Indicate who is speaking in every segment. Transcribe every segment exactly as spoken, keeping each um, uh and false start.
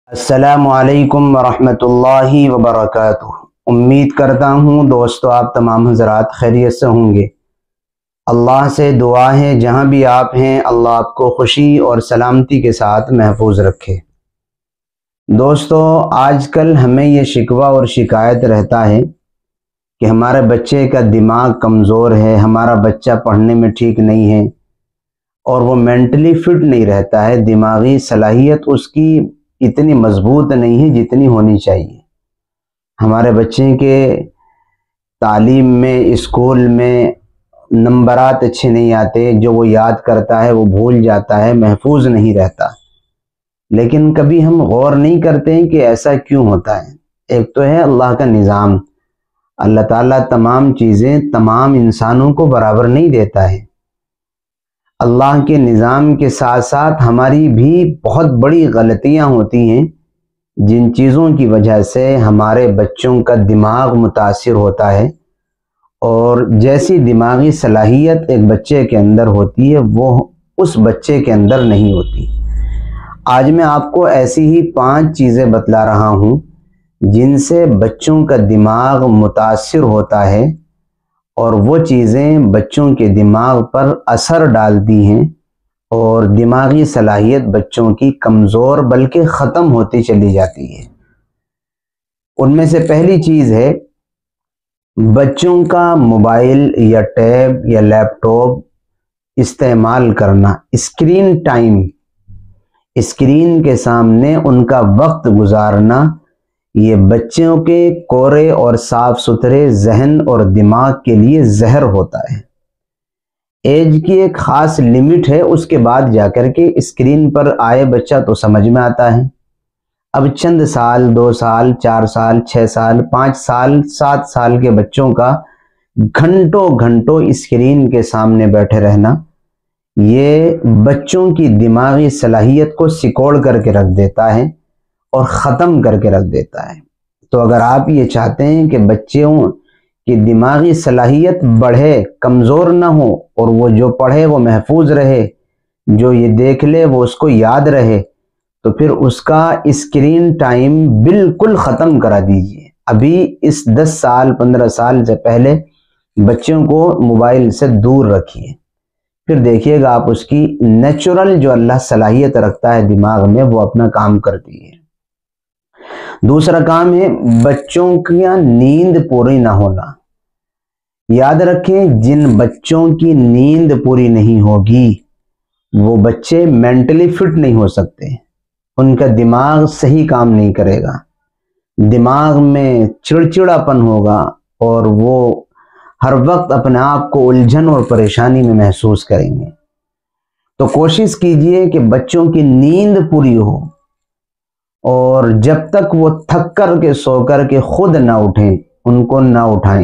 Speaker 1: السلام علیکم ورحمۃ اللہ وبرکاتہ۔ امید کرتا ہوں دوستو آپ تمام حضرات خیریت سے ہوں گے۔ اللہ سے دعا ہے جہاں بھی آپ ہیں اللہ آپ کو خوشی اور سلامتی کے ساتھ محفوظ رکھے۔ دوستو آج کل ہمیں یہ شکوہ اور شکایت رہتا ہے کہ ہمارے بچے کا دماغ کمزور ہے، ہمارا بچہ پڑھنے میں ٹھیک نہیں ہے اور وہ مینٹلی فٹ نہیں رہتا ہے، دماغی صلاحیت اس کی اتنی مضبوط نہیں ہے جتنی ہونی چاہیے۔ ہمارے بچے کے تعلیم میں اسکول میں نمبرات اچھے نہیں آتے، جو وہ یاد کرتا ہے وہ بھول جاتا ہے، محفوظ نہیں رہتا۔ لیکن کبھی ہم غور نہیں کرتے ہیں کہ ایسا کیوں ہوتا ہے۔ ایک تو ہے اللہ کا نظام، اللہ تعالیٰ تمام چیزیں تمام انسانوں کو برابر نہیں دیتا ہے۔ اللہ کے نظام کے ساتھ ساتھ ہماری بھی بہت بڑی غلطیاں ہوتی ہیں، جن چیزوں کی وجہ سے ہمارے بچوں کا دماغ متاثر ہوتا ہے، اور جیسی دماغی صلاحیت ایک بچے کے اندر ہوتی ہے وہ اس بچے کے اندر نہیں ہوتی۔ آج میں آپ کو ایسی ہی پانچ چیزیں بتلا رہا ہوں جن سے بچوں کا دماغ متاثر ہوتا ہے اور وہ چیزیں بچوں کے دماغ پر اثر ڈالتی ہیں اور دماغی صلاحیت بچوں کی کمزور بلکہ ختم ہوتی چلی جاتی ہے۔ ان میں سے پہلی چیز ہے بچوں کا موبائل یا ٹیب یا لیپ ٹاپ استعمال کرنا، اسکرین ٹائم، اسکرین کے سامنے ان کا وقت گزارنا۔ یہ بچوں کے کورے اور صاف ستھرے ذہن اور دماغ کے لیے زہر ہوتا ہے۔ ایج کی ایک خاص لمٹ ہے، اس کے بعد جا کر کے اسکرین پر آئے بچہ تو سمجھ میں آتا ہے۔ اب چند سال، دو سال، چار سال، چھ سال، پانچ سال، سات سال کے بچوں کا گھنٹوں گھنٹوں اسکرین کے سامنے بیٹھے رہنا یہ بچوں کی دماغی صلاحیت کو سکوڑ کر کے رکھ دیتا ہے اور ختم کر کے رکھ دیتا ہے۔ تو اگر آپ یہ چاہتے ہیں کہ بچوں کی دماغی صلاحیت بڑھے، کمزور نہ ہو، اور وہ جو پڑھے وہ محفوظ رہے، جو یہ دیکھ لے وہ اس کو یاد رہے، تو پھر اس کا اسکرین ٹائم بالکل ختم کرا دیجئے۔ ابھی اس دس سال پندرہ سال سے پہلے بچوں کو موبائل سے دور رکھیے، پھر دیکھیے گا آپ اس کی نیچرل جو اللہ صلاحیت رکھتا ہے دماغ میں وہ اپنا کام کرتی ہے۔ دوسرا کام ہے بچوں کی نیند پوری نہ ہونا۔ یاد رکھیں جن بچوں کی نیند پوری نہیں ہوگی وہ بچے مینٹلی فٹ نہیں ہو سکتے، ان کا دماغ صحیح کام نہیں کرے گا، دماغ میں چڑچڑاپن ہوگا اور وہ ہر وقت اپنے آپ کو الجھن اور پریشانی میں محسوس کریں گے۔ تو کوشش کیجئے کہ بچوں کی نیند پوری ہو، اور جب تک وہ تھک کر کے سو کر کے خود نہ اٹھیں ان کو نہ اٹھائیں۔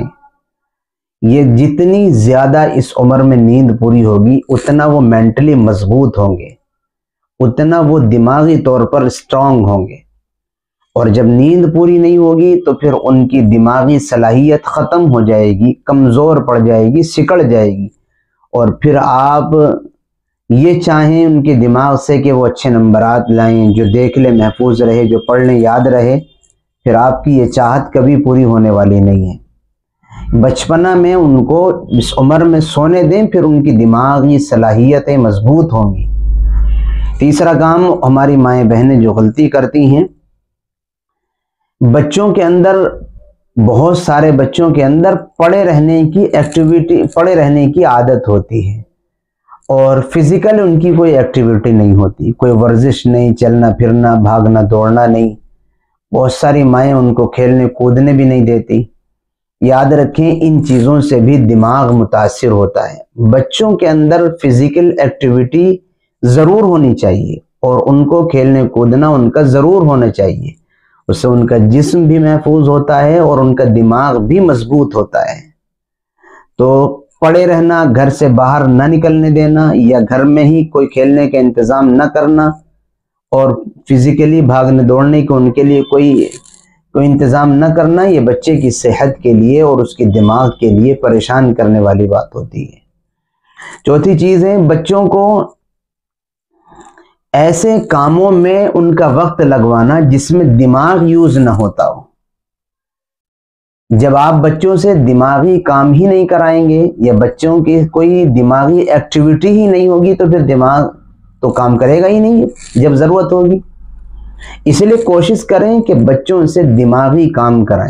Speaker 1: یہ جتنی زیادہ اس عمر میں نیند پوری ہوگی اتنا وہ مینٹلی مضبوط ہوں گے، اتنا وہ دماغی طور پر اسٹرانگ ہوں گے، اور جب نیند پوری نہیں ہوگی تو پھر ان کی دماغی صلاحیت ختم ہو جائے گی، کمزور پڑ جائے گی، سکڑ جائے گی، اور پھر آپ یہ چاہیں ان کے دماغ سے کہ وہ اچھے نمبرات لائیں، جو دیکھ لیں محفوظ رہے، جو پڑھ لیں یاد رہے، پھر آپ کی یہ چاہت کبھی پوری ہونے والی نہیں ہے۔ بچپنا میں ان کو اس عمر میں سونے دیں، پھر ان کی دماغی صلاحیتیں مضبوط ہوں گی۔ تیسرا کام ہماری مائیں بہنیں جو غلطی کرتی ہیں، بچوں کے اندر بہت سارے بچوں کے اندر پڑے رہنے کی ایکٹیویٹی پڑے رہنے کی عادت ہوتی ہے، اور فزیکل ان کی کوئی ایکٹیویٹی نہیں ہوتی، کوئی ورزش نہیں، چلنا پھرنا، بھاگنا دوڑنا نہیں۔ بہت ساری مائیں ان کو کھیلنے کودنے بھی نہیں دیتی۔ یاد رکھیں ان چیزوں سے بھی دماغ متاثر ہوتا ہے۔ بچوں کے اندر فزیکل ایکٹیویٹی ضرور ہونی چاہیے، اور ان کو کھیلنے کودنا ان کا ضرور ہونا چاہیے، اس سے ان کا جسم بھی محفوظ ہوتا ہے اور ان کا دماغ بھی مضبوط ہوتا ہے۔ تو پڑے رہنا، گھر سے باہر نہ نکلنے دینا، یا گھر میں ہی کوئی کھیلنے کا انتظام نہ کرنا، اور فزیکلی بھاگنے دوڑنے کو ان کے لیے کوئی کوئی انتظام نہ کرنا، یہ بچے کی صحت کے لیے اور اس کے دماغ کے لیے پریشان کرنے والی بات ہوتی ہے۔ چوتھی چیز ہے بچوں کو ایسے کاموں میں ان کا وقت لگوانا جس میں دماغ یوز نہ ہوتا ہو۔ جب آپ بچوں سے دماغی کام ہی نہیں کرائیں گے یا بچوں کی کوئی دماغی ایکٹیویٹی ہی نہیں ہوگی تو پھر دماغ تو کام کرے گا ہی نہیں جب ضرورت ہوگی۔ اس لیے کوشش کریں کہ بچوں سے دماغی کام کرائیں۔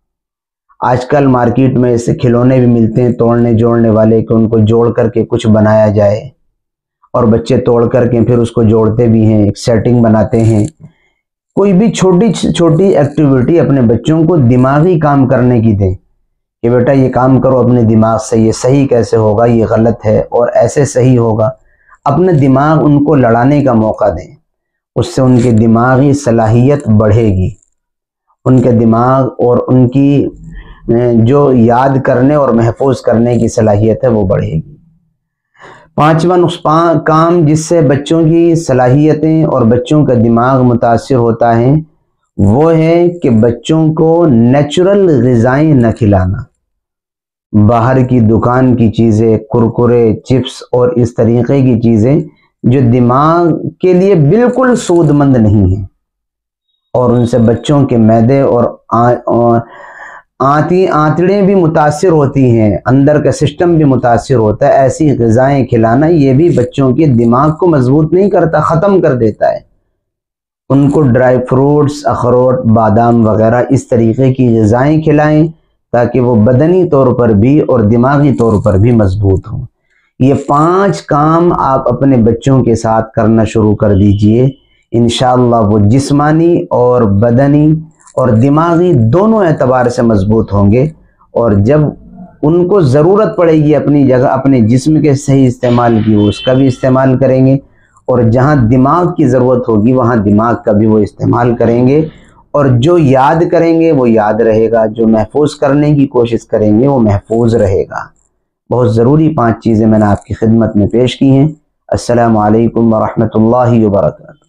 Speaker 1: آج کل مارکیٹ میں ایسے کھلونے بھی ملتے ہیں توڑنے جوڑنے والے کہ ان کو جوڑ کر کے کچھ بنایا جائے، اور بچے توڑ کر کے پھر اس کو جوڑتے بھی ہیں، ایک سیٹنگ بناتے ہیں۔ کوئی بھی چھوٹی چھوٹی ایکٹیویٹی اپنے بچوں کو دماغی کام کرنے کی دیں کہ بیٹا یہ کام کرو اپنے دماغ سے، یہ صحیح کیسے ہوگا، یہ غلط ہے اور ایسے صحیح ہوگا۔ اپنے دماغ ان کو لڑانے کا موقع دیں، اس سے ان کی دماغی صلاحیت بڑھے گی، ان کے دماغ اور ان کی جو یاد کرنے اور محفوظ کرنے کی صلاحیت ہے وہ بڑھے گی۔ پانچواں نقصان کام جس سے بچوں کی صلاحیتیں اور بچوں کا دماغ متاثر ہوتا ہے وہ ہے کہ بچوں کو نیچرل غذائیں نہ کھلانا۔ باہر کی دکان کی چیزیں، کرکرے، چپس اور اس طریقے کی چیزیں جو دماغ کے لیے بالکل سود مند نہیں ہیں اور ان سے بچوں کے معدے اور آنتی آنتڑیں بھی متاثر ہوتی ہیں، اندر کا سسٹم بھی متاثر ہوتا ہے، ایسی غذائیں کھلانا یہ بھی بچوں کے دماغ کو مضبوط نہیں کرتا، ختم کر دیتا ہے۔ ان کو ڈرائی فروٹس، اخروٹ، بادام وغیرہ اس طریقے کی غذائیں کھلائیں تاکہ وہ بدنی طور پر بھی اور دماغی طور پر بھی مضبوط ہوں۔ یہ پانچ کام آپ اپنے بچوں کے ساتھ کرنا شروع کر دیجئے، انشاءاللہ وہ جسمانی اور بدنی اور دماغی دونوں اعتبار سے مضبوط ہوں گے، اور جب ان کو ضرورت پڑے گی اپنی جگہ اپنے جسم کے صحیح استعمال کی وہ اس کا بھی استعمال کریں گے، اور جہاں دماغ کی ضرورت ہوگی وہاں دماغ کا بھی وہ استعمال کریں گے، اور جو یاد کریں گے وہ یاد رہے گا، جو محفوظ کرنے کی کوشش کریں گے وہ محفوظ رہے گا۔ بہت ضروری پانچ چیزیں میں نے آپ کی خدمت میں پیش کی ہیں۔ السلام علیکم ورحمۃ اللہ وبرکاتہ۔